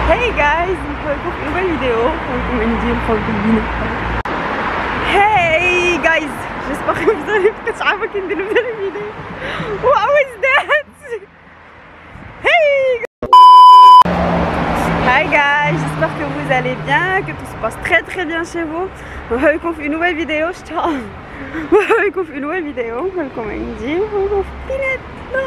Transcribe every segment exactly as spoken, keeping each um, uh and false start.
Hey guys, نحولكم في nouvelle vidéo. نحولكم عندي نحولكم بينا. Hey guys, j'espère que vous allez bien. مش عارفة كي ندير نبدا الفيديو. What was that? Hey. Hi guys, j'espère que vous allez bien, que tout se passe très très bien chez vous. نحولكم في nouvelle vidéo. نحولكم في nouvelle vidéo. نحولكم عندي نحولكم في بيناتنا.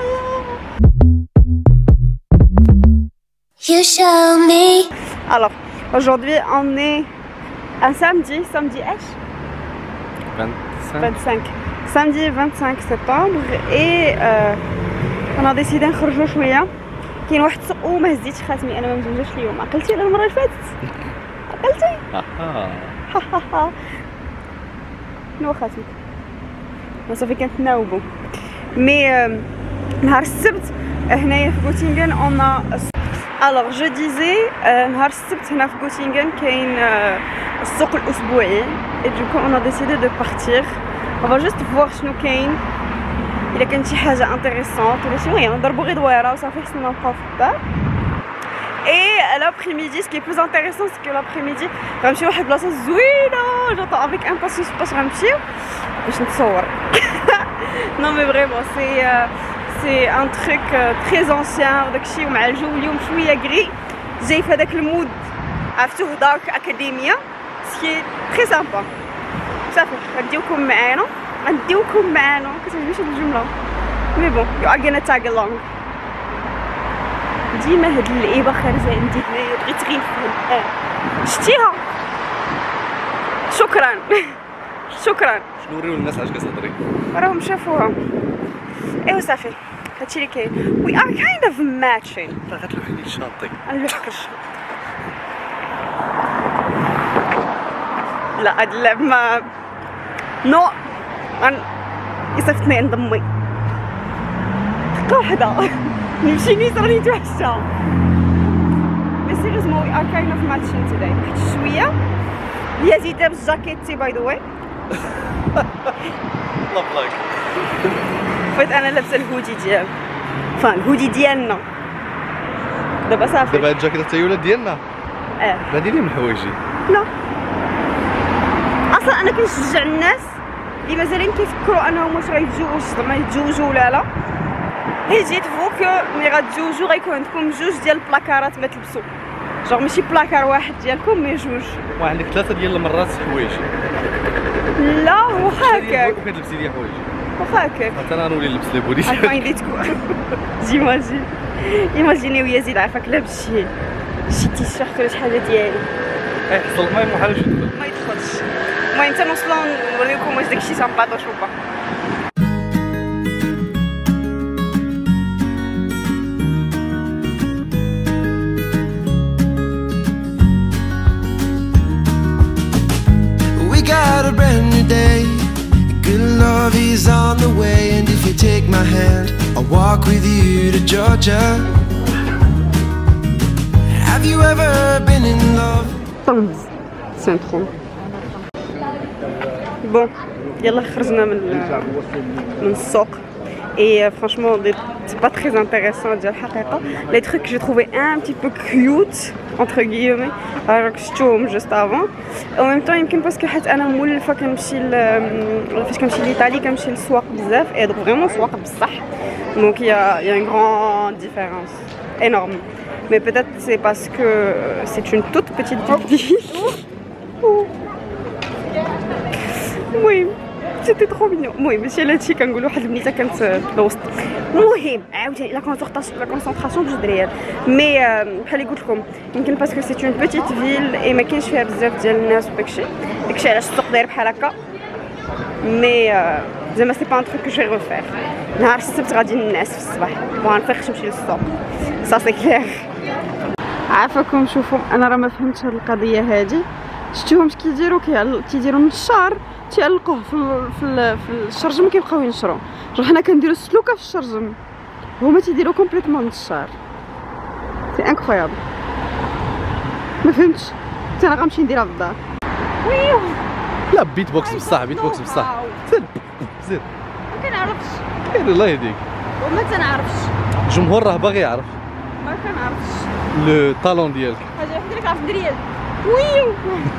You show me. Alors, aujourd'hui on est un samedi, samedi H vingt-cinq. vingt-cinq. Samedi vingt-cinq septembre et euh, on a décidé نخرجوا شوية. كاين واحد السوق وما هزيتش خاتمي انا ما مزوجاش اليوم. عقلتي على المرة اللي فاتت؟ عقلتي؟ اها شنو خاتمك؟ صافي كنتناوبوا. مي نهار السبت هنايا في غوتينغن اون Alors je disais, نهار السبت هنا في غوتينغن كاين السوق الأسبوعي et du coup on a décidé de partir. On va juste voir شنو كاين إلا كان شي حاجة intéressante ولا شي المهم نضربو غير دويرة وصافي حسنا نبقاو في الدار. Et l'après-midi, ce qui est plus intéressant c'est que l'après-midi غنمشيو لواحد البلاصة زوينة. J'attends avec impatience باش غنمشيو باش نتصور. Non mais vraiment c'est C'est un truc très ancien وداكشي ومع الجو اليوم شويه غري جاي في هذاك المود عرفتوه دارك اكاديميا سكي تري سامبا. صافي غنديوكم معانا غنديوكم معانا كتعجبنيش هاد الجمله مي بون يو ار غانا تاغ along. ديما هاد اللعيبه خارجه عندي هنايا بغيت غير نفهم. شتيها شكرا شكرا. شنو نوريو للناس علاش كتهضري؟ راهم شافوها. ايوا صافي هادشي اللي كاين. وي ار كايند اوف ماتشين. غتلوحي لي الشانطي. نلوحك الشنطة. لا هاد اللعب ما نو غن يصيفطني عند امي. دقة وحدة نمشي نيت راني متوحشة. مي سيريوزمون وي ار كايند اوف ماتشين توداي. واحد شوية هي زيدة بالجاكيتي باي ذا واي. لا بلاك. فايت انا لابسه الهودي ديال فان الهودي ديالنا دابا صافي. دابا هاد الجاكيطه حتى هي ولات ديالنا. اه لا ديري من حوايجي. لا اصلا انا كنشجع الناس اللي مازالين كيفكروا انهم واش غيتزوجوا زعما يتزوجوا ولا لا. هي جيت فو كو ملي غتزوجوا غيكون عندكم جوج ديال البلاكارات ما تلبسوا جوغ ماشي بلاكار واحد ديالكم مي جوج. وعندك ثلاثه ديال المرات حوايج. لا هو هكاك وكتلبسي لي حوايج. واخا هكاك حتى انا غنولي نلبس لي بودي. عارفه تكون جيماجين ايماجينيو يزيد عافاك لابس شي شي تيشيرت ولا شي حاجه ديالي. اي حصل الماء ما حالش يدخل. ما يدخلش. المهم حتى نوصلو نوريكم واش داكشي سامباطوش ولا با. We got a brand new day. Good love is on the way, and if you take my hand, I'll walk with you to Georgia. Have you ever been in love? طنز سنترون. بون يلا خرجنا من من السوق et franchement c'est pas très intéressant ديال الحقيقه. les trucs que j'ai trouvé un petit peu cute entre guillemets راك شفتوهم juste avant en même temps يمكن باسكو حيت انا مولفه كنمشي فاش كنمشي لإيطالي كنمشي للسواق بزاف et donc vraiment سواق بصح donc il y a il y a une grande différence énorme mais peut-être c'est parce que c'est une toute petite ville. المهم سيتي ترو مينيون. المهم ماشي على هادشي كنقول واحد البنيته كانت في الوسط. المهم عاوتاني لا لا كونسونطراسيون بجوج دريال مي بحال اللي قلت لكم يمكن باسكو سي اون بيتيت فيل اي ما كاينش فيها بزاف ديال الناس وداكشي داكشي علاش السوق داير بحال هكا مي زعما سي با ان تروك كو جي ريفير. نهار السبت غادي الناس في الصباح ما غنفيقش نمشي للسوق سا سي كلير. عافاكم شوفوا انا راه ما فهمتش هاد القضيه هادي. شفتوهم اش كيديروا كيديروا النشار تيعلقوه في في في الشرجم كيبقاو ينشروا. جو حنا كنديروا السلوكه في الشرجم هما تيديروا كومبليتمون النشار. سي انكرويابل ما فهمتش حتى انا غنمشي نديرها في الدار. ويو لا بيت بوكس بصح بيت بوكس بصح. زيد زيد ما كنعرفش. خير الله يهديك. وما تنعرفش. الجمهور راه باغي يعرف. ما كنعرفش لو طالون ديالك. حاجه وحده اللي كنعرف ندير هي ويو.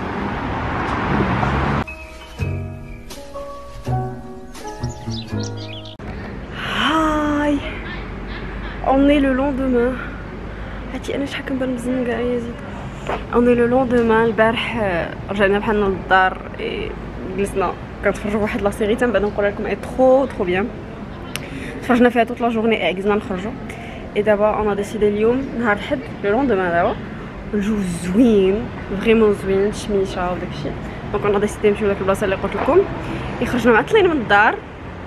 هاي اوني لو لوندومان. هاتي انا شحال كنبان مزنقه يا زيد. اوني لو لوندومان. البارح رجعنا بحالنا للدار، جلسنا كنتفرجوا واحد لا سيري تنبدا نقول لكم اي ترو ترو بيان. تفرجنا فيها طول لا جورني، عجزنا نخرجوا. اي دابا انا ديسيدي اليوم نهار الحد لو لوندومان دابا الجو زوين فريمون زوين، الشميشه وداكشي. دونك انا ديسيدي نمشيو لديك البلاصه اللي قلت لكم. خرجنا معطلين من الدار،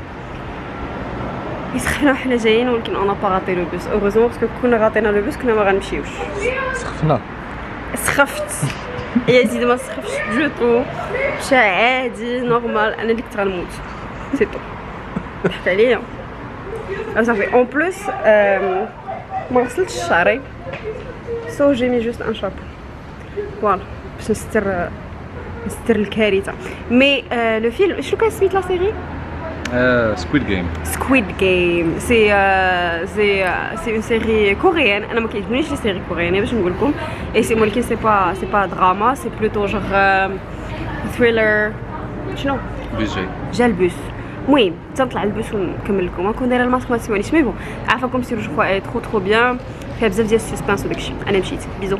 يسخفنا وحنا جايين، ولكن انا با غاطي لو بوس. اوغوزمون باسكو كنا غاطينا لو بوس كنا ما غنمشيوش. سخفنا سخفت يا زيد ما سخفتش دو طو، مشى عادي نورمال. انا اللي كنت غنموت سي طو. ضحك عليا صافي. اون بلوس ما غسلتش شعري، سو جي مي جوست ان شابو فوالا باش نستر نستر الكارثه. مي لو فيلم شنو كان سميت لا سيري؟ سكويد جيم. سكويد جيم سي سي سي اون سيري كوريان. انا ما كيعجبونيش لي سيري كوريان باش نقول لكم. اي سي ولكن سي با سي با دراما، سي بلوتو جوغ ثريلر. شنو بيس جاي جا البوس. المهم تنطلع البوس ونكمل لكم. كون دايره الماسك ما تسمعونيش، مي بون عافاكم سيرو جو كوا ترو ترو بيان، فيها بزاف ديال السسبانس وداكشي. انا مشيت بيزو.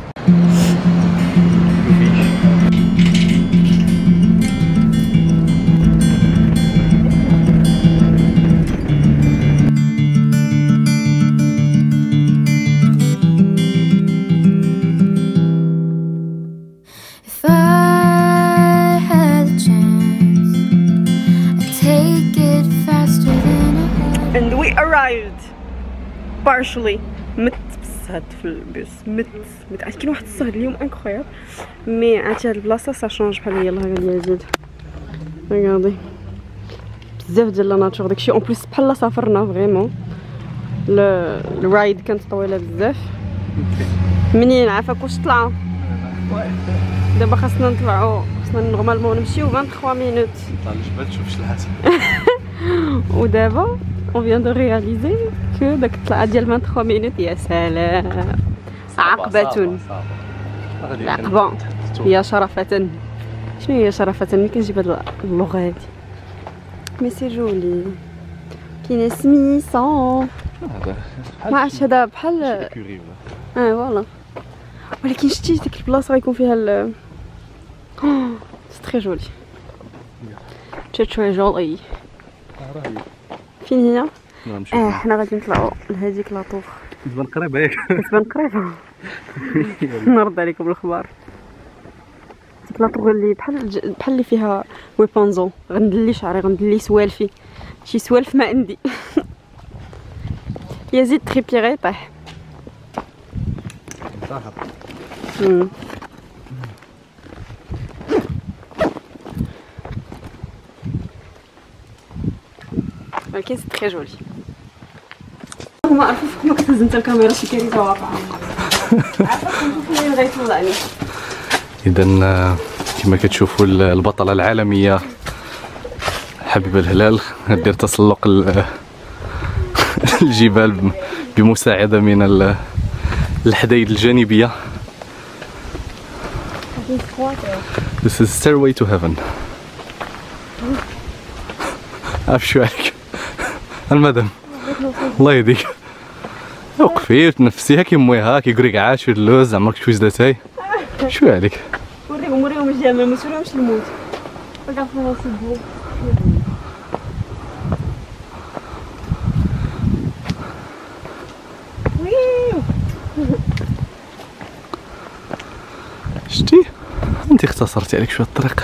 And we arrived partially. مت بصهد في البوس، مت مت كاين واحد الصهد اليوم انكرويابل. مي عرفتي هاد البلاصه سا شونج بحال هي. الله غاليه يزيد، ريغاردي بزاف ديال لا ناتور داكشي. اون بليس بحال سافرنا فريمون. الرايد كانت طويله بزاف. منين عافاك واش طلعوا دابا؟ خاصنا نطلعوا، خاصنا نورمالمون نمشيو ثلاثة وعشرين مينوت نطلع للجبل تشوف الشلحات. ودابا on vient de réaliser que داك الطلعه ديال ثلاثة وعشرين مينوت يا سلام عقبة عقبة. يا شرفة. شنو هي شرفة؟ ملي كنجيب هاد اللغة هادي. مي سي جولي. كاينه سميسه ما عرفتش هذا بحال اه فوالا. ولكن شتي ديك البلاصه غيكون فيها ال سي تري جولي تري تري جولي. فين هي؟ اه حنا غادي نطلعوا لهاديك لاطور. تبان قريبه ياك؟ تبان قريبه. نرد عليكم بالخبار. ديك لاطور اللي بحال بحال اللي فيها ويبونزون. غندلي شعري، غندلي سوالفي، شي سوالف ما عندي. يزيد تريبيغي طاح. صاحب ولكن سي تري جولي. ما عرفتش كيما كنت هزمت الكاميرا شي كارثه واقعه. عرفتكم نشوفوا فين غيطلعني. اذا كما كتشوفوا البطله العالميه حبيبه الهلال دير تسلق الجبال بمساعده من الحدايد الجانبيه. This is stairway to heaven. عارف شو عليك المدام؟ الله يهديك. وقفي وتنفسي هاكي مويها كي يقولك عاش اللوز عمرك شوي زدتاي. شو عليك؟ وريهم وريهم الجمال ما تسولهمش الموت. بقى في نصيبو. شتي؟ انت اختصرتي عليك شويه الطريق.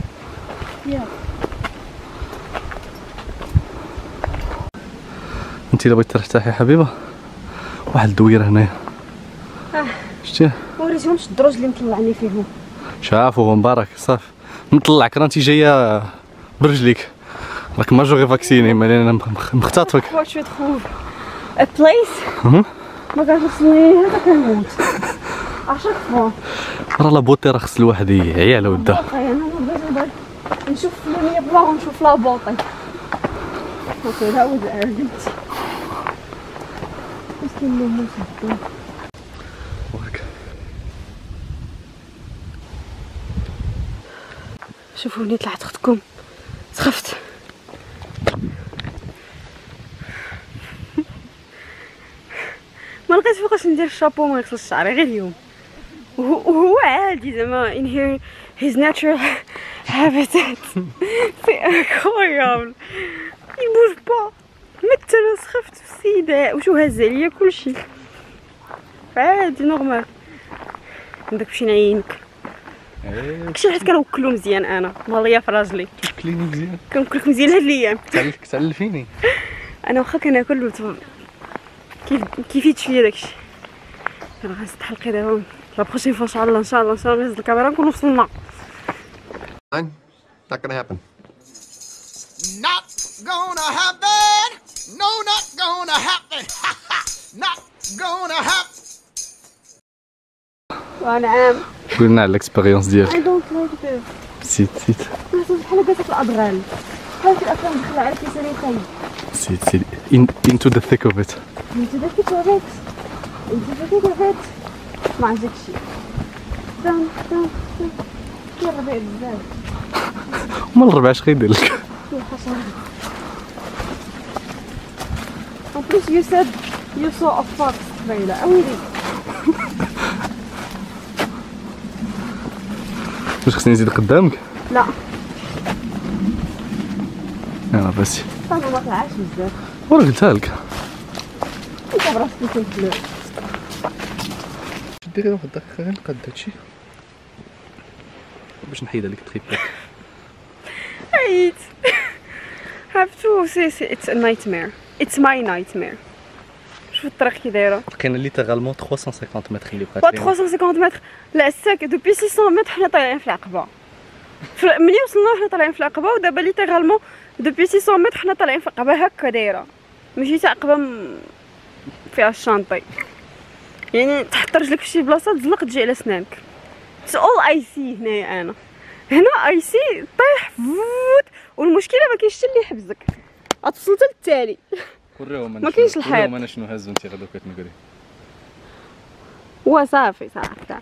انت الا بغيتي ترتاحي حبيبه واحد الدويره هنايا. اه شتي؟ وريتهمش الدروج اللي مطلعني فيهم. شافوهم مبارك صافي نطلعك راه انت جايه برجليك راك ماجوري فاكسيني مالي انا مختطفك. واش تخوف ا بليس ما كنوصلني هذا كنموت عشرة فوا. راه لا بوطي راه خص الواحد يعي على ودا. انا بغيت نشوف لي بلا ونشوف لا بوطي. اوكي لا ود عرفت كاين صدق شوفوا ملي طلعت اختكم سخفت. ما لقيت فوقاش ندير الشابو ما يغسلش شعري غير اليوم، وهو عادي زعما in here his natural habitat. سي انكرويابل يبوج با. مثل سخفت في السيده وشو هز عليا كلشي عادي نورمال. عندك باش نعينك كلشي حيت كنوكلو مزيان. انا ماليا في راجلي كليني مزيان كنوكلك مزيان هاد الايام. تعلك تعلفيني انا واخا كناكل كيف كيفيت شويه داكشي. انا غنسد حلقي دابا لا بروشين فوا ان شاء الله ان شاء الله ان شاء الله نهز الكاميرا نكون وصلنا. Not gonna happen. Not gonna happen. No, not gonna happen. Not gonna happen. وانا عام قلنا على الاكسبيريونس I ديالك. don't like this. سيت سيت بحال هكا الادغال بحال في الافلام دخل على كيسري وخايب. سيت سيت in, into the thick of it. انت داك التوبيت انت داك التوبيت ما عندكش شي. دام دام دام كيربع بزاف. وما الربع اش غيدير لك؟ فيه حشرات. En plus you said you saw a fox trailer. أويلي. واش خصني نزيد قدامك؟ لا. يلا بس. أنا ما طلعش بزاف. ورا قلتها لك. أنت براسك كنتفلو. ديري واحد الدقيقة غير نقاد هادشي باش نحيد هذيك التريبات. عييت. have to say it's a nightmare. It's my nightmare. شوف الطريق كي دايره. كاين ليترالمون ثلاثمية وخمسين متر اللي بقات با ليهم. ثلاثمية وخمسين متر. لا الساك دوبي ستمية متر حنا طالعين في العقبه. ملي وصلنا حنا طالعين في العقبه ودابا ليترالمون دوبي ستمية متر حنا طالعين في العقبه هكا دايره. ماشي تاع عقبه م... فيها الشانطي. يعني تحط رجلك في شي بلاصه تزلق تجي على سنانك. It's all I see هنايا انا. هنا اي سي طيح فوت والمشكله ما كاينش حتى اللي يحبسك غتوصل حتى للتالي. وريهم ما كاينش الحيط. وريهم انا شنو هازو انت غدا كتنقري. وصافي صافي تاع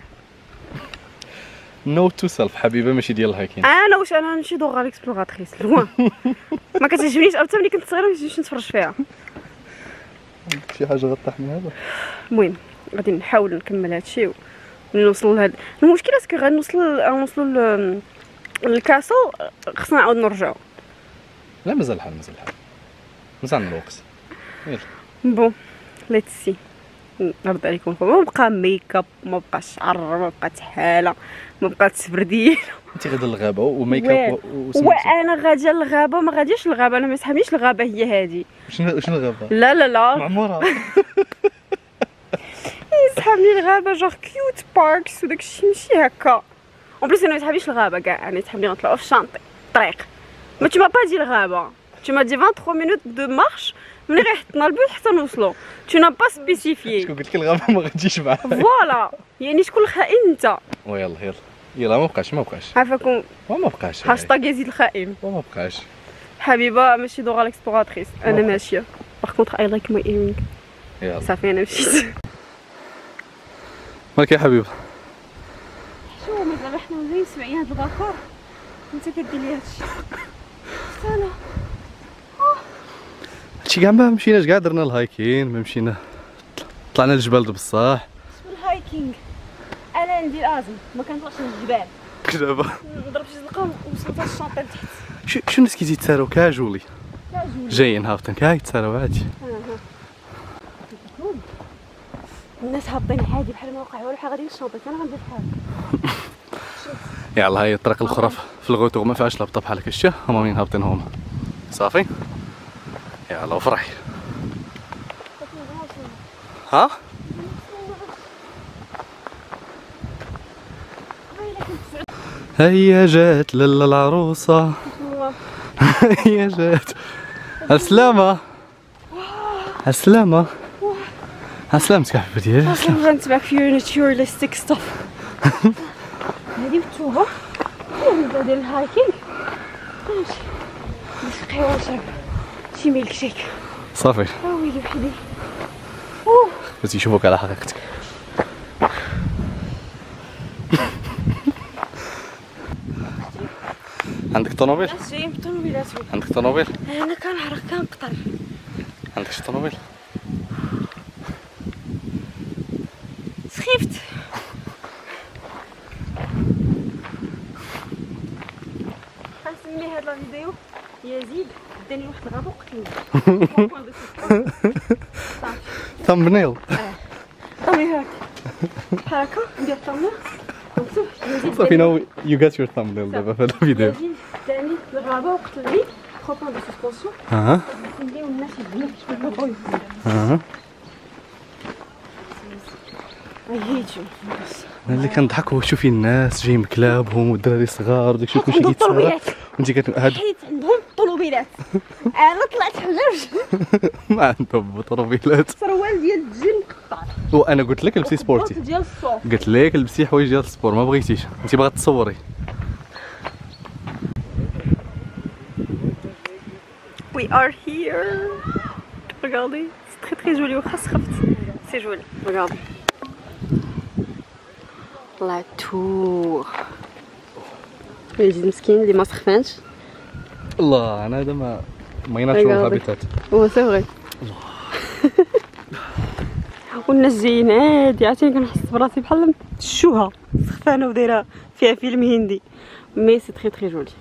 نوت تو سيلف حبيبه ماشي ديال الهايكين. انا واش انا نمشي دوغ الاكسبلوراتريس لوان. ما كتعجبنيش حتى ملي كنت صغيره ما كنتش نتفرج فيها. شي حاجه غطاح من هذا. المهم غادي نحاول نكمل هادشي ونوصل لهاد المشكله اسكو غنوصل غنوصلوا للكاسل خصنا نعاود نرجعو. لا مازال الحال مازال الحال مازال الوقت. يلا بون ليتس سي نرد عليكم. ما بقى ميك اب ما بقى شعر ما بقى تحاله ما بقى تسبرديل. انت غادا للغابه وميك اب وانا غاديه للغابه ما غاديش للغابه. انا ما يسحبنيش الغابه هي هادي. شنو شنو الغابه؟ لا لا لا معموره. يسحبني الغابه جوغ كيوت باركس وداكشي ماشي هكا. اون بليس انا ما يسحبنيش الغابه كاع. انا يسحبني نطلعو في الشانطي الطريق. ما tu m'as pas dit الغابه. tu m'as dit vingt-trois minutes de marche ملي غيحطنا البيت حتى نوصلو. tu n'as pas spécifié. شكون قلت لك الغابه ما غاديش معاك؟ فوالا يعني شكون الخائن انت؟ ويلا يلا يلا ما بقاش ما بقاش عافاكم ما بقاش هاشتاغ يزيد الخائن. ما بقاش حبيبه ماشي دوغا الاكسبلوراتريس. انا ماشيه باغ كونطخ اي لايك ماي ايرينغ. يلا صافي انا مشيت. مالك يا حبيبه؟ شو مازال حنا زي سبعين هاد الباخور انت كدير لي هادشي. انا هادشي كاع ما مشيناش كاع درنا الهايكين ما مشينا طلعنا للجبال بصح. شنو الهايكينغ؟ انا عندي الازم ما كنطلعش للجبال. دابا نضرب شي زنقه ووصلت للشاطئ لتحت. شو شو الناس كيتساراو كاجولي كاجولي جايين هابطين كاع يتساراو عادي. الناس هابطين عادي بحال ما وقع والو حاجه غادي للشاطئ. انا غندير بحال يلا هاي الطريق الاخرى في الغوتور ما فيهاش لابطه بحال هكا. شتي هما وين هابطين هما صافي. يلا وفرحي. ها هيا جات لالا العروسه. هيا جات. السلامه السلامه السلامتك يا حبيبتي. اصلا غنتبعك في ناتشوراليستيك ستاف. هادي بتوبه نبدا ديال الهايكينغ. ماشي نسقي قهوه نشرب شي ميلك شيك صافي. ها ويلي وحدي. اوه باش يشوفوك على حقيقتك. عندك طوموبيل؟ جاي بالطوموبيلات. عندك طوموبيل؟ انا كنعرف كنقطر. عندك شي طوموبيل؟ سخيفت. غنسمي هاد لا فيديو يزيد داني واحد الغابه وقتلني. ثامبنيل. صافي هاك بحال هكا ندير ثامبنيل ونشوف يزيد. صافي نو يو جات يور ثامبنيل دابا في هاد الفيديو. يزيد داني الغابه وقتلني. خطوه دو سسبونسيون. اها نديرو الناس يبنيو كيفاش بغاو يبنيو. اها I hate you. انا اللي كنضحك هو شوفي الناس جايين بكلابهم والدراري صغار داكشي كلشي عندهم كيتسارع طلوبيلات. وانت كت هاد حيت عندهم طلوبيلات. انا طلعت حجاج. ما عندهم طروبيلات. سروال ديال الجن قطع. وانا قلت لك لبسي سبورتي، ديال الصوف. قلت لك لبسي حوايج ديال السبور ما بغيتيش، انت باغا تصوري. We are here. Regardez, c'est très très joli. C'est joli. Regardez. La tour. يزيد مسكين اللي ما سخفانش. الله انا هذا ما ما يناتشورال هابيتات. هو سي فري. والناس جايين عادي، عرفتي كنحس براسي بحال الشوهه سخفانه ودايره فيها فيلم هندي. مي سي تري تري جولي.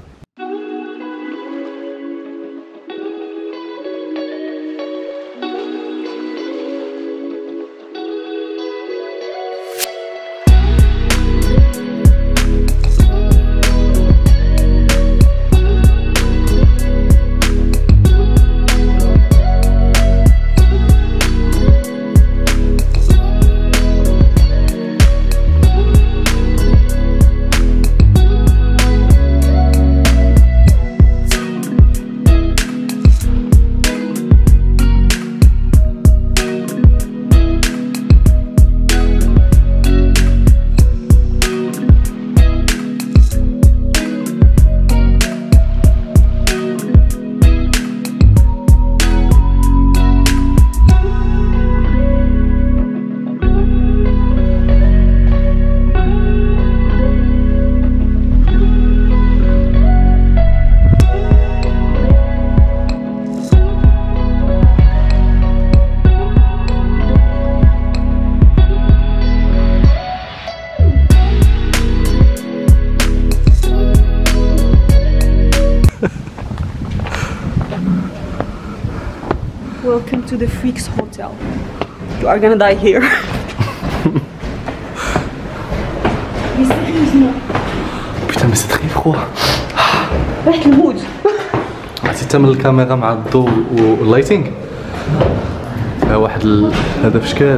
Welcome to the Freaks Hotel. You are gonna die here. Putain mais c'est très froid. ريحة الموت. عرفتي حتى من الكاميرا مع الضوء واللايتينغ فيها واحد ال... هذا في شكال.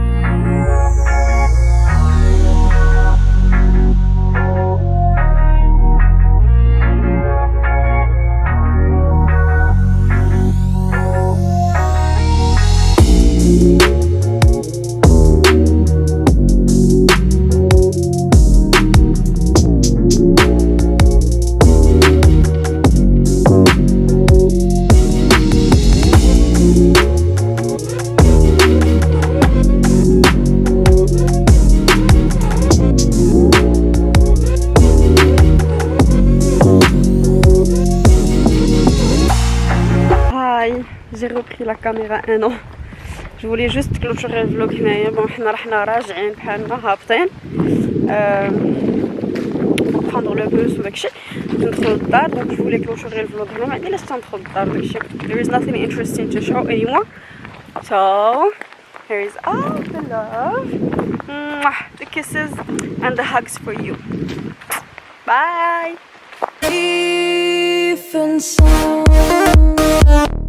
J'ai repris la caméra un an. Je voulais juste clôturer le vlog هنايا. Bon حنا رحنا راجعين بحالنا هابطين pour prendre le bus وداكشي ندخلو للدار. Donc je voulais clôturer le vlog هنا. ما عندي لاش تندخل للدار وداكشي. There is nothing interesting to show anymore. So here is all the love, the kisses and the hugs for you. Bye. Even so